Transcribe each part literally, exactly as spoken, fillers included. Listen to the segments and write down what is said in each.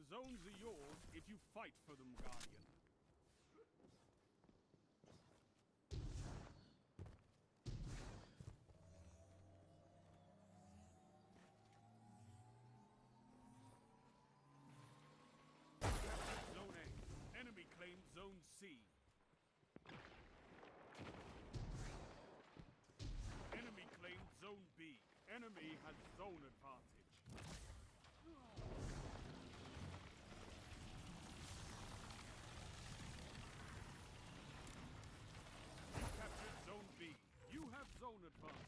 zones are yours if you fight for them, Guardian. Zone A. Enemy claimed Zone C. Enemy claimed Zone B. Enemy has zone advantage. You captured Zone B. You have zone advantage.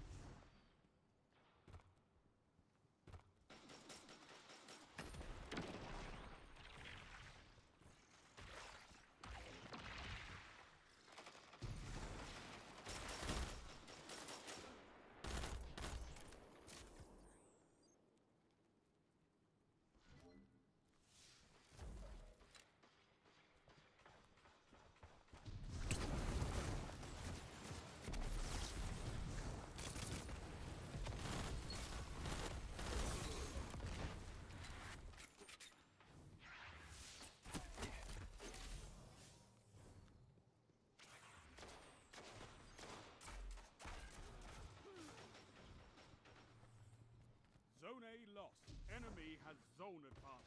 Zone A lost. Enemy has zone advantage.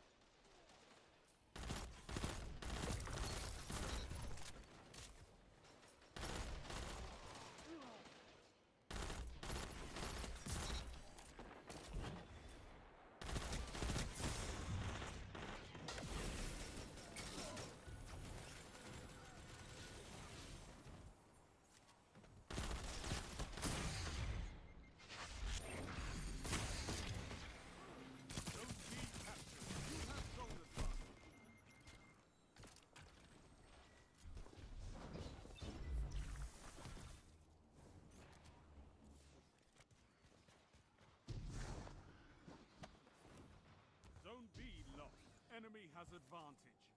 Zone B lost. Enemy has advantage.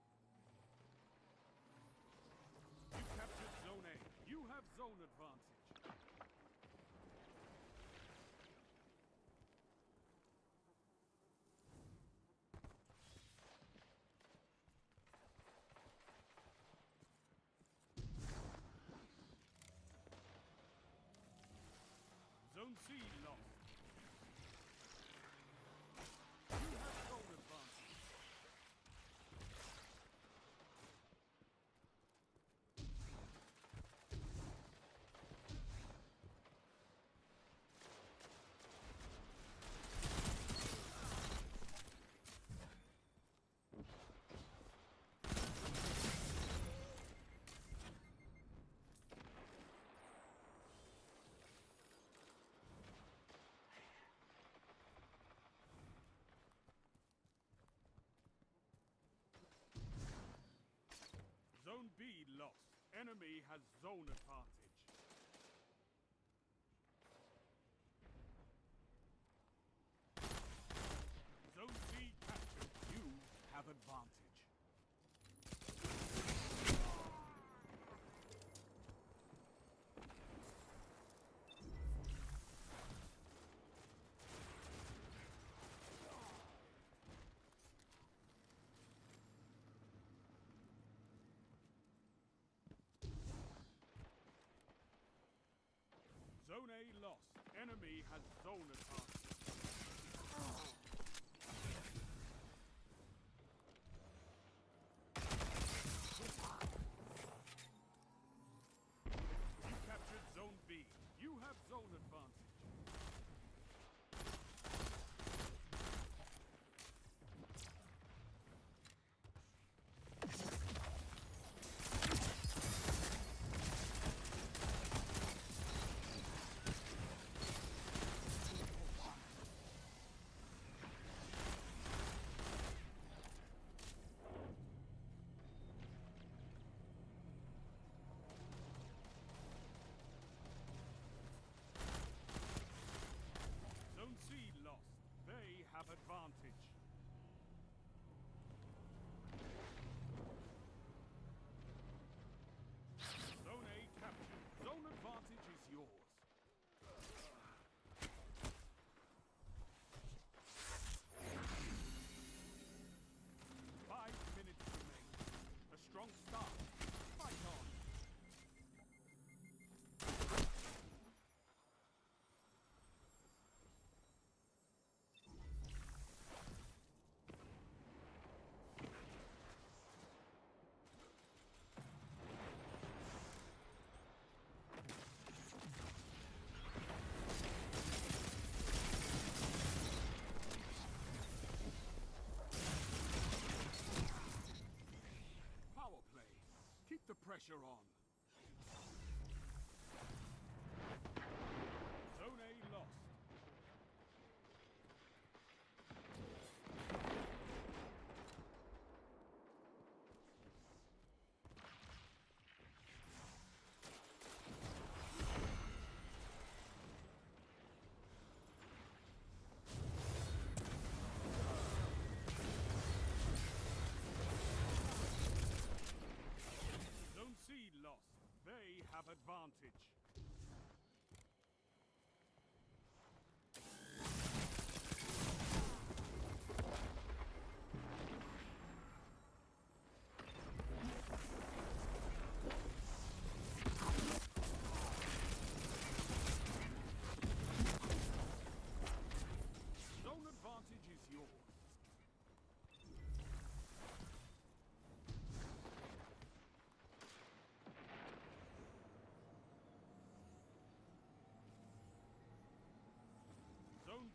You captured Zone A. You have zone advantage. Zone C lost. You have zone advantage. Zone B lost. Enemy has zone advantage. Zone C captured. You have advantage. Zone A lost. Enemy has zone advantage. You captured Zone B. You have zone advantage.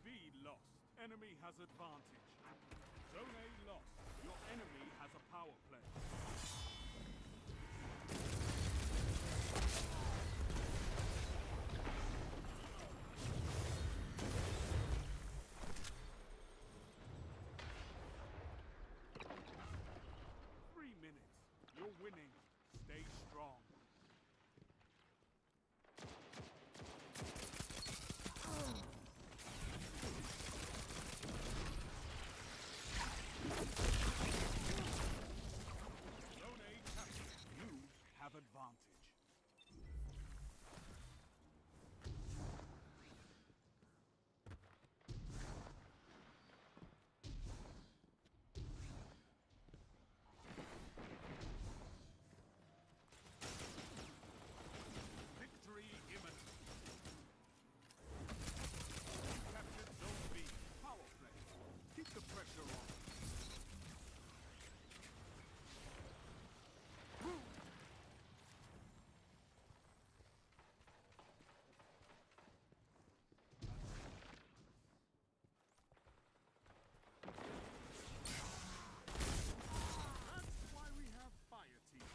B lost. Enemy has advantage. Zone A lost. Your enemy has a power play. Three minutes. You're winning. Stay strong. Zone A captured. You have advantage. Victory imminent. Captured Zone B. Power play. Keep the pressure on. That's why we have fire team.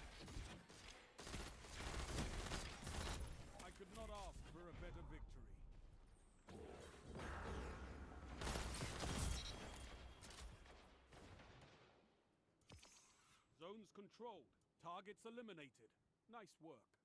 I could not ask for a better victory. Zones controlled. Targets eliminated. Nice work.